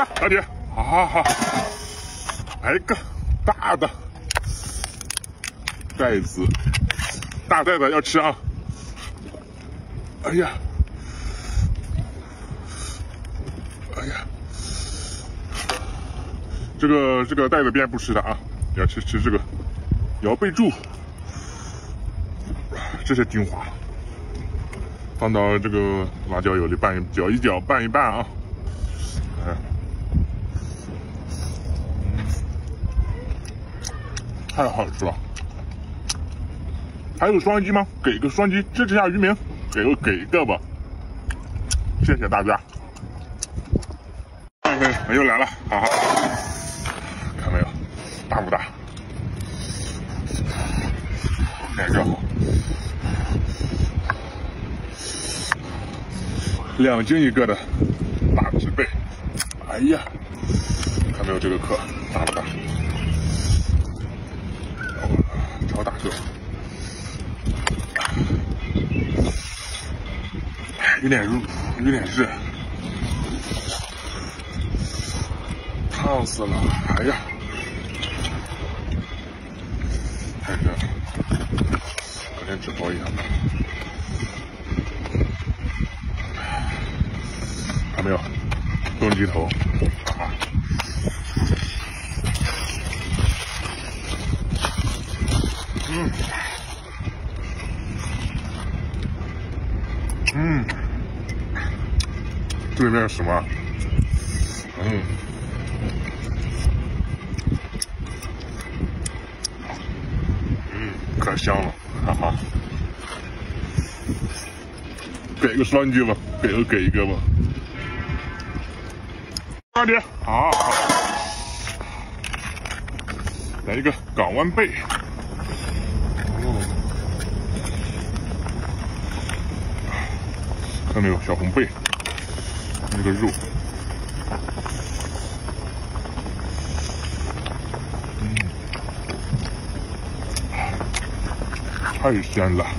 来，老铁，好，来一个大的袋子，大袋子要吃啊！哎呀，这个袋子边不吃的啊，要吃这个，要备注，这是精华，放到这个辣椒油里搅一搅，拌一拌啊，太好吃了！还有双击吗？给个双击支持下渔民，给一个吧，谢谢大家。又来了，好，看没有，大不大？感觉好，2斤1个的大纸贝，哎呀，看没有这个壳大不大？超大个，有点热，烫死了！哎呀，太热了，跟连直播一样。看没有，公鸡头，这里面是什么？可香了，哈哈！给个双击吧，给一个吧。二姐，好，来一个港湾贝。看没有，小红贝，这个肉，太鲜了。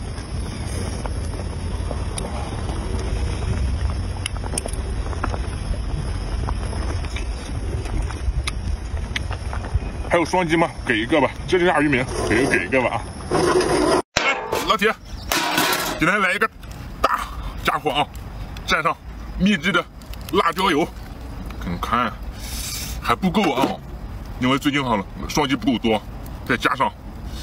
还有双击吗？给一个吧，支持下渔民，给一个吧啊！来，老铁，今天来一个大家伙啊，蘸上秘制的辣椒油，看还不够啊，因为最近好了双击不够多，再加上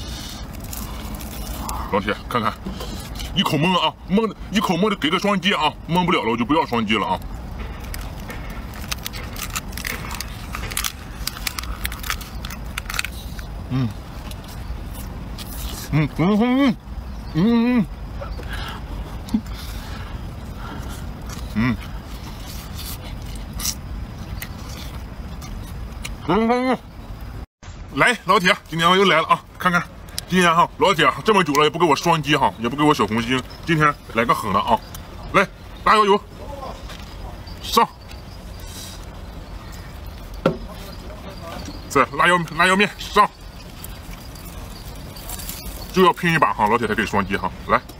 老铁看看，一口闷啊，一口闷的给个双击啊，闷不了了我就不要双击了啊。来，老铁，今天我又来了啊！看看，今天哈，老铁这么久了也不给我双击哈，也不给我小红心，今天来个狠的啊！来，辣椒油上，再辣椒面上，就要拼一把哈，老铁才可以双击哈，来。